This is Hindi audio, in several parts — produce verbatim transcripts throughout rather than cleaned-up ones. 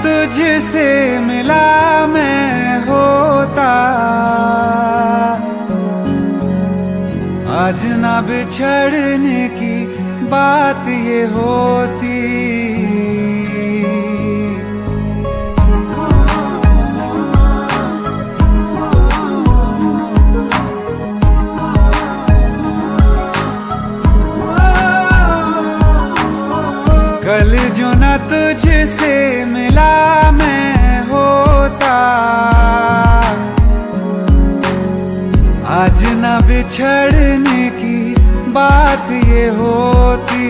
तुझसे मिला मैं होता, आज ना बिछड़ने की बात ये होती। कल जो ना तुझसे मिला मैं होता, आज ना बिछड़ने की बात ये होती।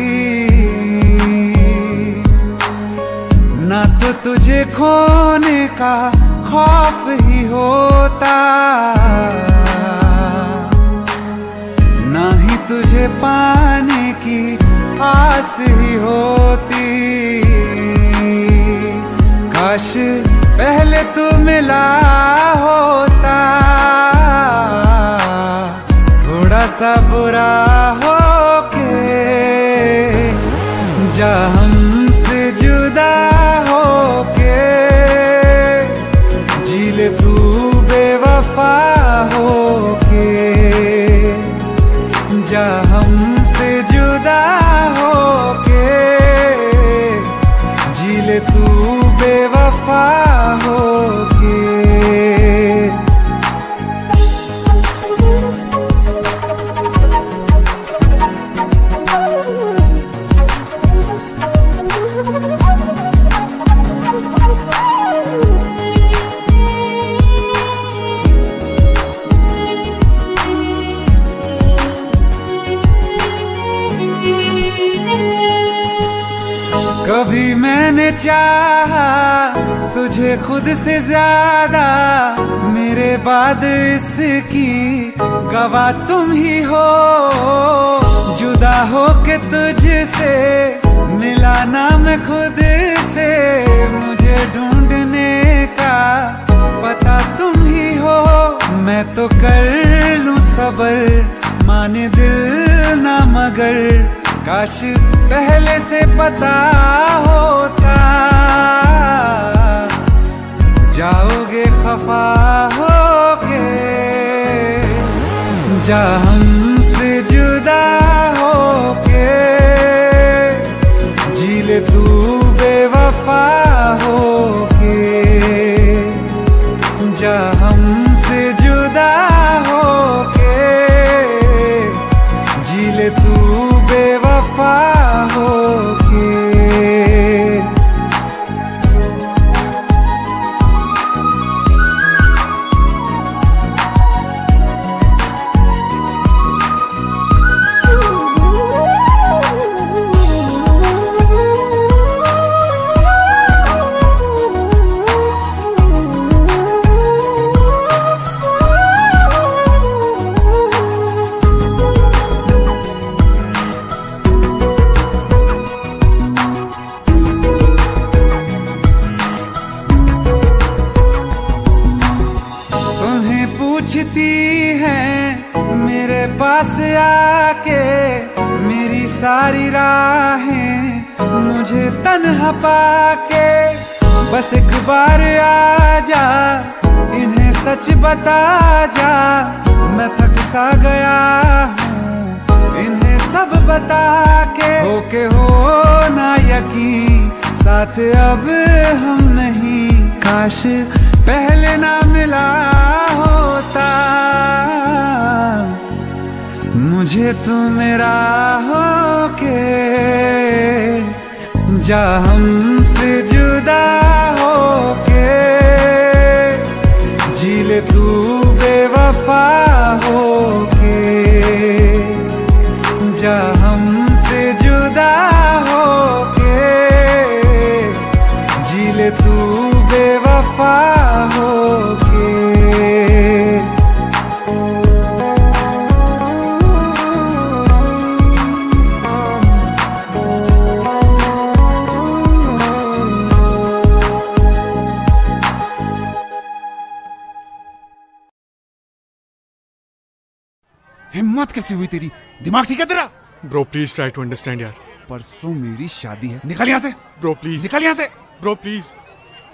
ना तो तुझे खोने का खौफ ही होता, ना ही तुझे पाने की आस ही होती। काश पहले तू मिला होता, थोड़ा सा बुरा होके जा हमसे जुदा होके, जी ले तू बेवफा होके, जा हमसे जुदा होके, जी ले तू बेवफा होके। कभी मैंने चाहा तुझे खुद से ज्यादा, मेरे बाद इसकी गवाह तुम ही हो। जुदा हो के तुझसे मिला ना मैं खुद से, मुझे ढूंढने का पता तुम ही हो। मैं तो कर लूं सबर माने दिल ना मगर, काश पहले से पता होता, जाओगे खफा होके, जा हमसे जुदा होके, जी ले तू बेवफा होके, जा हमसे जुदा होके, जी ले तू बेवफा होके। पूछती है मेरे पास आके, मेरी सारी राहें मुझे तन्हा पाके। बस एक बार आ जा, इन्हें सच बता जा, मैं थक सा गया हूँ इन्हें सब बता के। हो के हो ना यकीन साथ अब हम नहीं, काश पहले ना मिला होता, मुझे तू मेरा होके, जा हमसे जुदा होके, जी ले तू बेवफा होके, जा हमसे जुदा होके, जी ले तू बेवफा होके। हिम्मत कैसे हुई तेरी? दिमाग ठीक है तेरा? Bro please try to understand यार। परसों मेरी शादी है, निकल यहाँ से। ब्रो प्लीज निकल यहाँ से। ब्रो प्लीज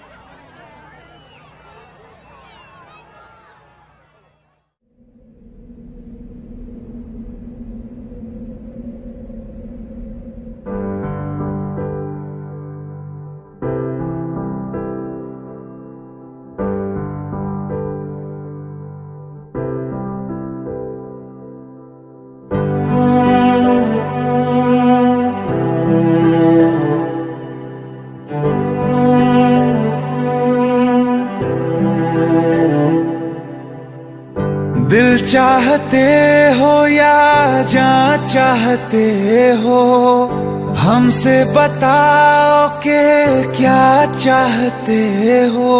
चाहते हो या जहाँ चाहते हो, हमसे बताओ कि क्या चाहते हो।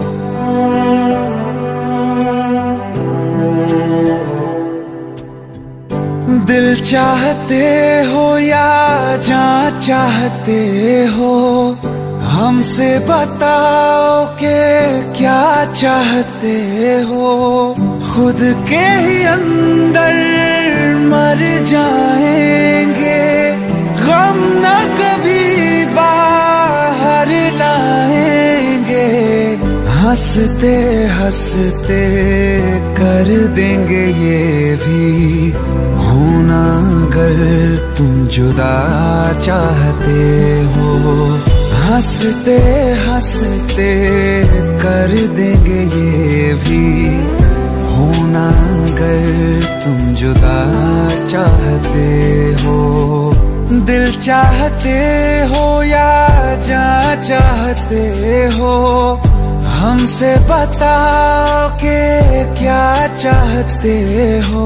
दिल चाहते हो या जहाँ चाहते हो, हमसे बताओ कि क्या चाहते हो। खुद के ही अंदर मर जाएंगे, गम न कभी बाहर लाएंगे। हंसते हंसते कर देंगे ये भी होना, अगर तुम जुदा चाहते हो। हंसते हंसते कर देंगे ये भी होना, अगर तुम जुदा चाहते हो। दिल चाहते हो या जहाँ चाहते हो, हमसे बताओ कि क्या चाहते हो।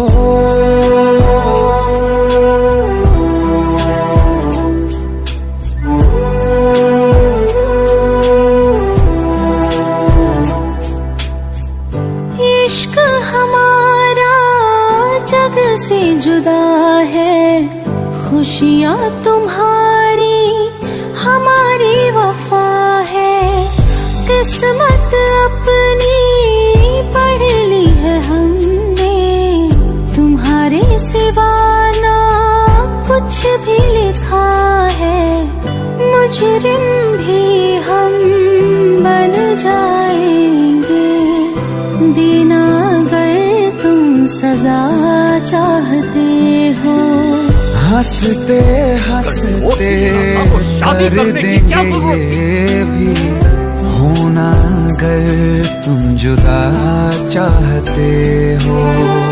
इश्क हमारा जग से जुदा है, खुशियाँ तुम्हारी हमारी वफा है। किस्मत अपनी पढ़ ली है हमने, तुम्हारे सिवा ना कुछ भी लिखा है। मुजरिम भी हम बन जाएंगे, देना अगर तुम सजा चाहते हो। हंसते हंसते कर देंगे ये भी होना, अगर तुम जुदा चाहते हो।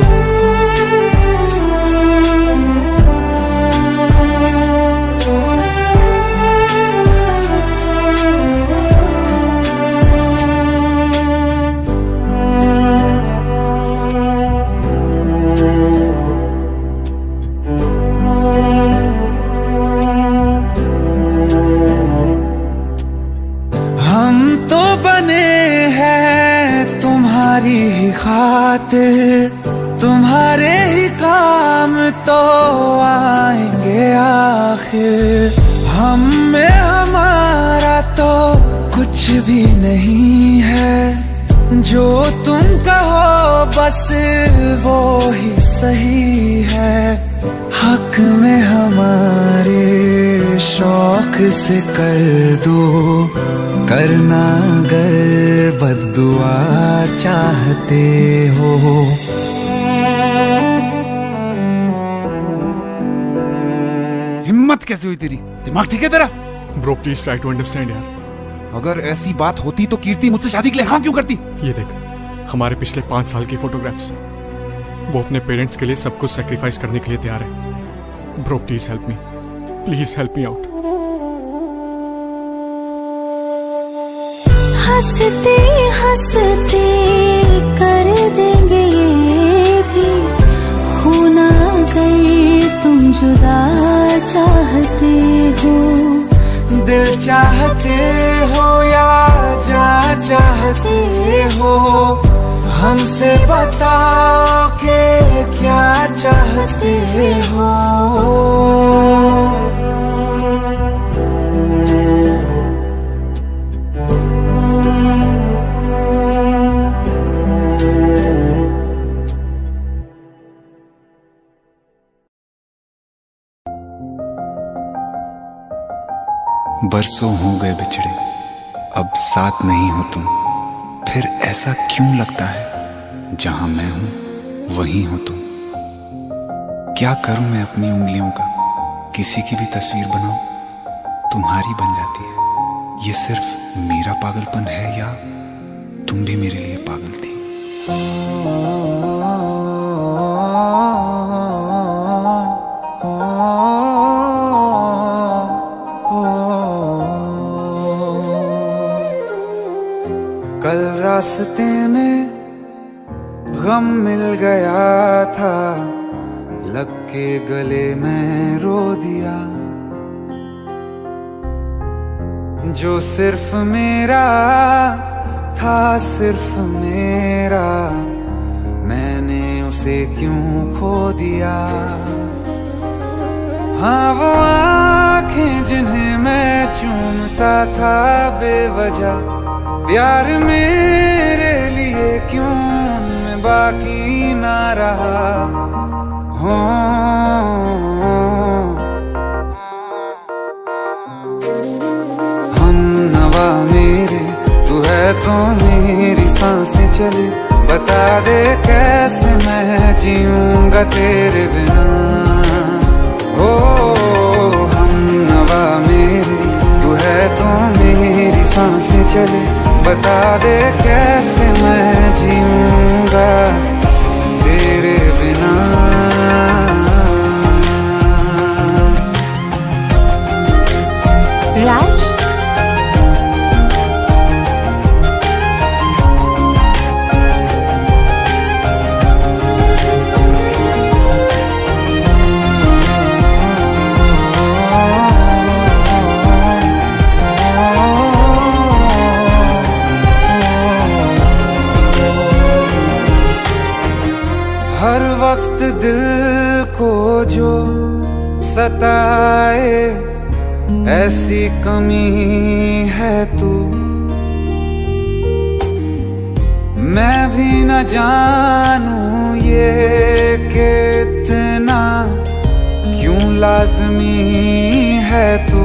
तुम्हारी ही खातिर, तुम्हारे ही काम तो आएंगे आखिर। हम में हमारा तो कुछ भी नहीं है, जो तुम कहो बस वो ही सही है। हक में हमारे शौक से कर दो, करना अगर बद्दुआ चाहते हो। हिम्मत कैसे हुई तेरी? दिमाग ठीक है तेरा? Bro please try to understand यार। अगर ऐसी बात होती तो कीर्ति मुझसे शादी के लिए हाँ क्यों करती? ये देख, हमारे पिछले पांच साल की फोटोग्राफ्स, वो अपने पेरेंट्स के लिए सब कुछ सैक्रिफाइस करने के लिए तैयार है। Bro please help me, please help me out. हंसते हंसते कर देंगे ये भी होना, अगर तुम जुदा चाहते हो। दिल चाहते हो या जहाँ चाहते हो, हमसे बताओ कि क्या चाहते हो। बरसों हो गए बिछड़े, अब साथ नहीं हो तुम। फिर ऐसा क्यों लगता है जहां मैं हूं वहीं हो तुम। क्या करूं मैं अपनी उंगलियों का, किसी की भी तस्वीर बनाऊं तुम्हारी बन जाती है। ये सिर्फ मेरा पागलपन है या तुम भी मेरे लिए पागल थी। कल रास्ते में गम मिल गया था, लग के गले में रो दिया। जो सिर्फ मेरा था, सिर्फ मेरा, मैंने उसे क्यों खो दिया। हाँ वो आंखें जिन्हें मैं चूमता था बेवजह, प्यार मेरे लिए क्यों उनमें बाकी ना रहा। हो हम नवा मेरे, तू है तो मेरी सांसें चले, बता दे कैसे मैं जीऊंगा तेरे बिना। ओ हम नवा मेरे, तू है तो मेरी सांसें चले, बता दे कैसे मैं जीऊंगा तेरे बिना। राज, हर वक्त दिल को जो सताए, ऐसी कमी है तू। मैं भी न जानूं ये कि इतना क्यों लाज़मी है तू।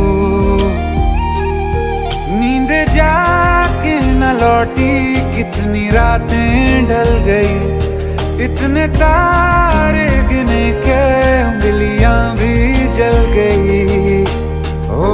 नींद जाके न लौटी, कितनी रातें ढल गई, इतने तारे गिने के उंगलियां भी जल गई। ओ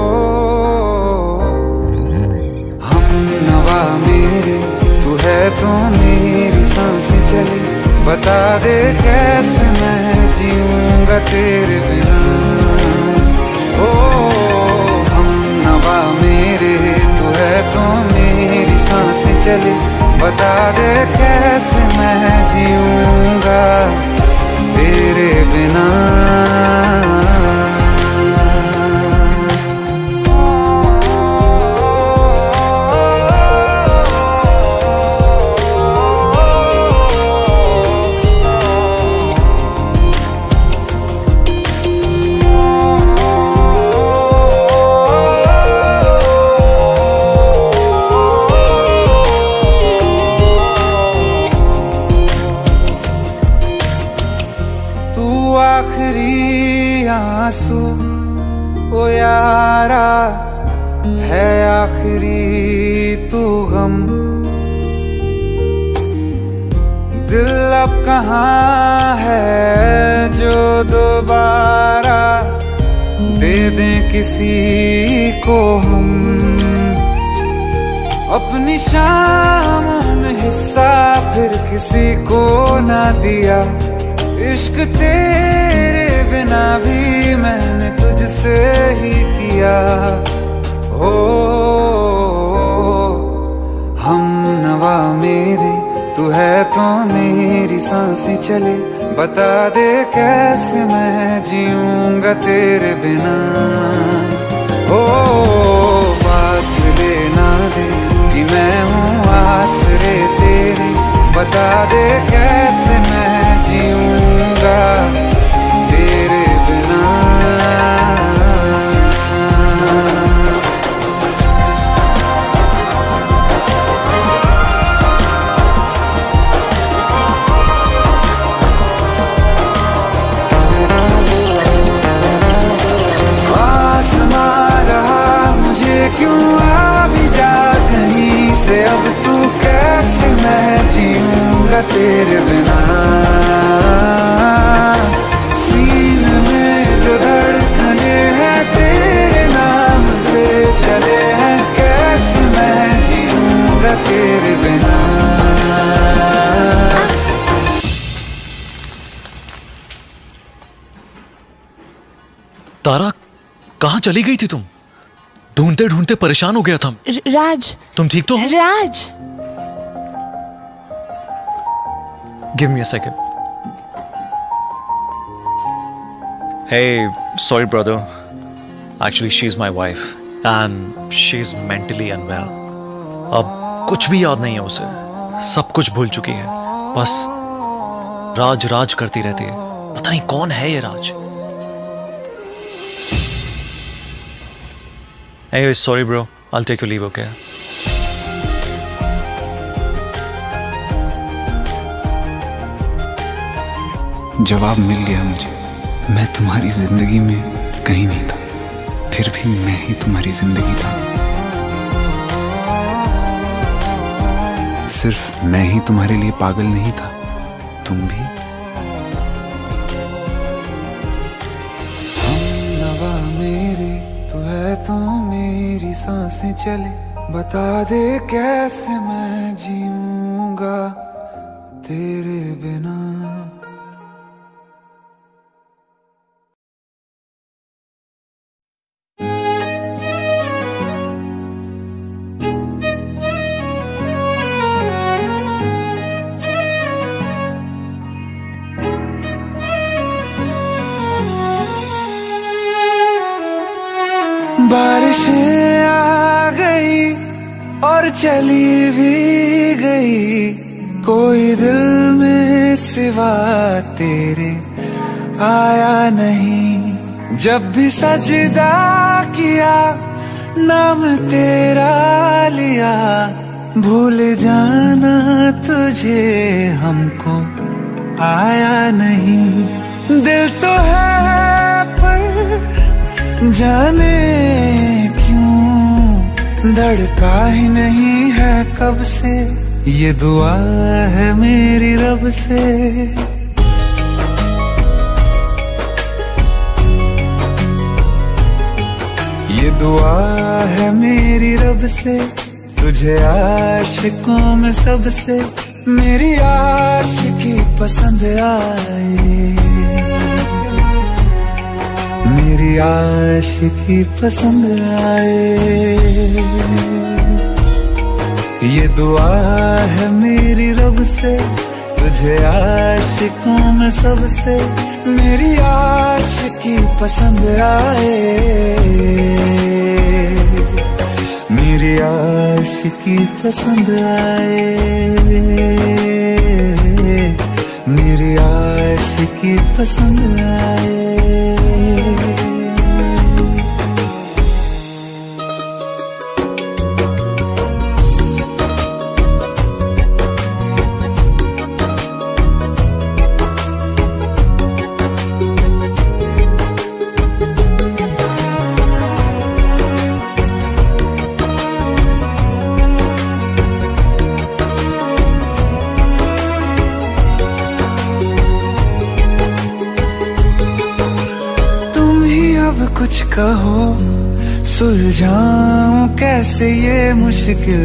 हम नवा मेरे, तू है तो मेरी सांसें चले, बता दे कैसे मैं जीऊंगा तेरे बिना। ओ हम नवा मेरे, तू है तो मेरी सांसें चले, बता दे कैसे मैं जीऊंगा तेरे बिना। आखिरी आंसू ओ यारा है, आखिरी तू गम। दिल अब कहाँ है जो दोबारा दे दें किसी को हम। अपनी शामों में हिस्सा फिर किसी को ना दिया, इश्क तेरे बिना भी मैंने तुझसे ही किया। हो हम नवा मेरे, तू है तो मेरी सांसें चले, बता दे कैसे मैं जीऊंगा तेरे बिना। हो फासले ना दे कि मैं हूँ आसरे तेरे, बता दे कैसे मैं जीऊंगा तेरे बिना। आसमां रहा मुझे क्यों, आ भी जा कहीं से, अब तू कैसे मैं जीऊंगा तेरे बिना। सीने में जो धड़कने हैं तेरे नाम पे चले हैं, कैसे मैं जीऊंगा तेरे बिना। तारा, कहाँ चली गई थी तुम? ढूंढते ढूंढते परेशान हो गया था। राज, तुम ठीक तो हो? राज, Give me a second. Hey, sorry brother. Actually, she's my wife and she's mentally unwell. अब कुछ भी याद नहीं है उसे, सब कुछ भूल चुकी है, बस राज राज करती रहती है। पता नहीं कौन है ये राज। Anyway, sorry bro, I'll take your leave, okay? जवाब मिल गया मुझे। मैं तुम्हारी जिंदगी में कहीं नहीं था, फिर भी मैं ही तुम्हारी जिंदगी था। सिर्फ मैं ही तुम्हारे लिए पागल नहीं था, तुम भी। हमनवा मेरे तू है तो मेरी सांसें चले, बता दे कैसे मैं जीऊंगा तेरे बिना। बारिशें आ गई और चली भी गई, कोई दिल में सिवा तेरे आया नहीं। जब भी सजदा किया नाम तेरा लिया, भूल जाना तुझे हमको आया नहीं। दिल तो है पर जाने क्यों धड़का ही नहीं है कब से, ये दुआ है मेरी रब से। ये दुआ है मेरी रब से, तुझे आशिकों में सबसे मेरी आशिकी पसंद आए, मेरी आशिकी पसंद आए। ये दुआ है मेरी रब से, तुझे आशिकों में सबसे मेरी आशिकी पसंद आए, मेरी आशिकी पसंद आए, मेरी आशिकी पसंद आए। कुछ कहो सुलझाऊं कैसे ये मुश्किल,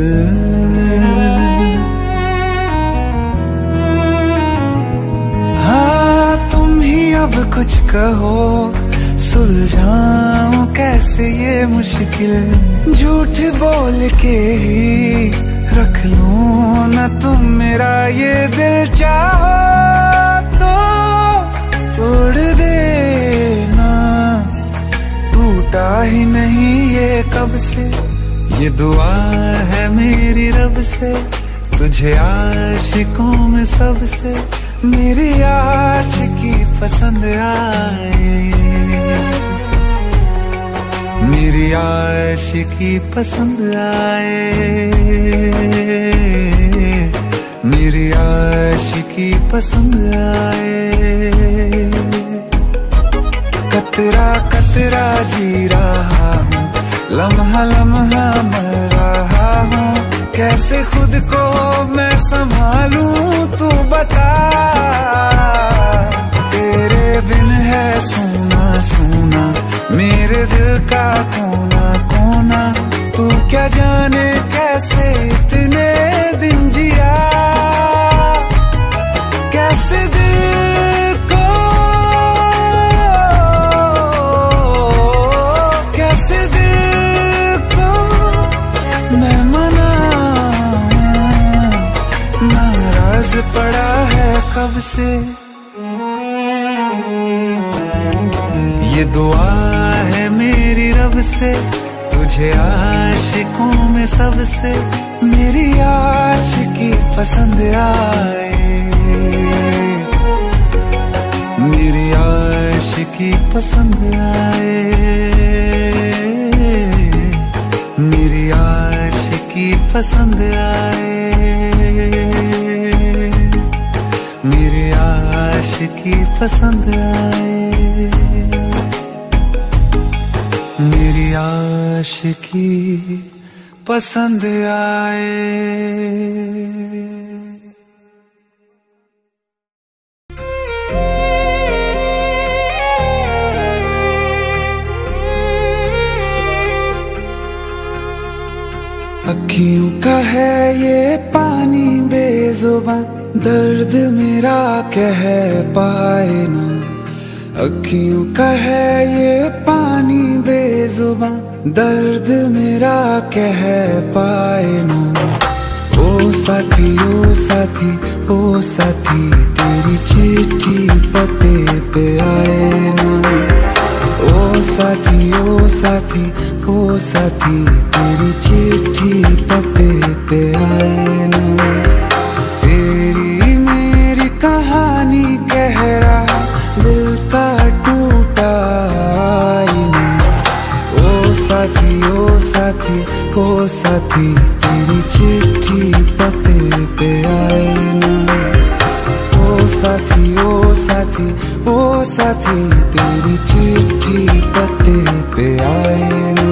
हाँ तुम ही अब कुछ कहो सुलझाऊं कैसे ये मुश्किल। झूठ बोल के ही रख लूं ना तुम मेरा ये दिल, चाहो तो तोड़ देना, टूटा ही नहीं ये कब से। ये दुआ है मेरी रब से, तुझे आशिकों में सबसे मेरी आशिकी पसंद आए, मेरी आशिकी पसंद आए, मेरी आशिकी पसंद आए। कतरा कतरा जी रहा हूँ, लम्हा लम्हा मर रहा हूँ, कैसे खुद को मैं संभालूं तू बता। तेरे बिन है सूना सूना मेरे दिल का कोना कोना, तू क्या जाने कैसे इतने दिन जिया, कैसे दिल को कैसे दिल को मैं मना, नाराज पड़ा है कब से, ये दुआ है मेरी रब से, तुझे आशिकों में सबसे मेरी आशिकी पसंद आए, मेरी आशिकी पसंद आए, मेरी आशिकी पसंद आए, मेरी आशिकी पसंद आए, मेरी आशिकी पसंद आए। अखियों का है ये पानी बेजुबान, दर्द मेरा कह पाए ना। अखियों का है ये पानी बेजुबान, दर्द मेरा कह पाए ना। ओ साथी ओ साथी ओ साथी, तेरी चिट्ठी पते पे आए ना। ओ साथी ओ साथी ओ साथी, तेरी चिट्ठी पते पे आए ना। तेरी मेरी कहानी कह रहा दिल का टूटा आईना। ओ साथी ओ साथी ओ साथी, तेरी चिट्ठी पते पे आए ना। ओ साथी ओ साथी ओ साथी, तेरी चिट्ठी पते पे आए ना।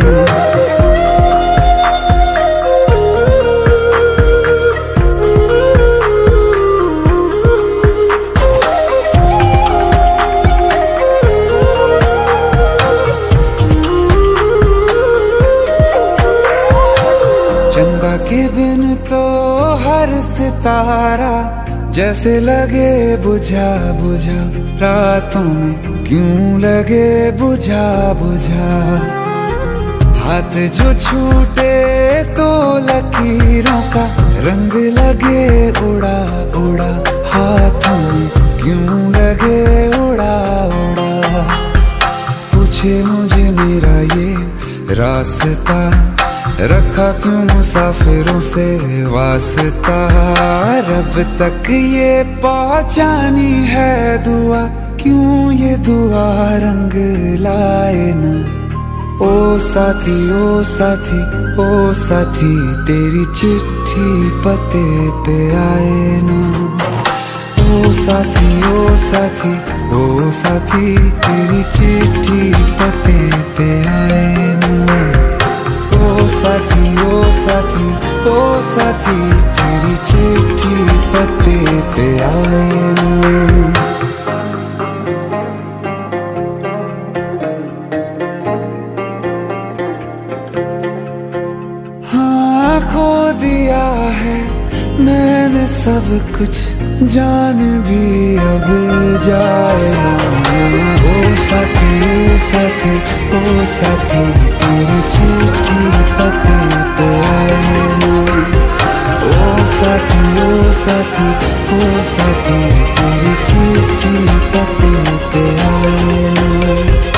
चंदा के बिन तो हर सितारा जैसे लगे बुझा बुझा, रातों में क्यों लगे बुझा बुझा। हाथ जो छूटे तो लकीरों का रंग लगे उड़ा उड़ा, हाथों में क्यों लगे उड़ा उड़ा। पूछे मुझे मेरा ये रास्ता, रखा क्यों मुसाफिरों से वास्ता। रब तक ये पहुंचानी है दुआ, क्यों ये दुआ रंग लाए ना। ओ साथी ओ साथी ओ साथी, तेरी चिट्ठी पते पे आए ना। ओ साथी ओ साथी ओ साथी, तेरी चिट्ठी पते पे आए ना। ओ साथी ओ साथी ओ साथी, तेरी चिट्ठी पते पे आए ना। हाँ खो दिया है मैंने सब कुछ, जान भी अब जाए ना। ओ साथी ओ साथी ओ साथी, तेरी चिट्ठी पते पे आए ना। ओ साथी ओ साथी ओ साथी, तेरी चिट्ठी पते पे आए ना।